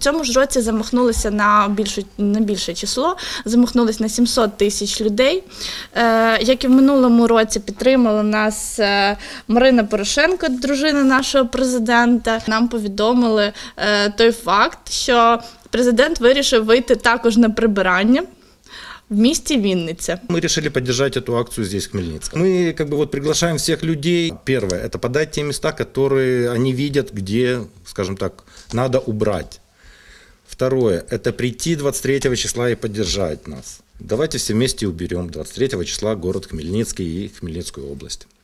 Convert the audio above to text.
цьому ж році замахнулися на більше число, замахнулися на 700 тисяч людей. Як і в минулому році, підтримала нас Марина Порошенко, дружина нашого президента. Нам повідомили той факт, що президент вирішив вийти також на прибирання в місті Вінниця. Мы решили поддержать эту акцию здесь, в Хмельницком. Мы приглашаем всех людей. Первое – это подать те места, которые они видят, где, скажем так, надо убрать. Второе – это прийти 23 числа и поддержать нас. Давайте все вместе уберем 23 числа город Хмельницкий и Хмельницкую область.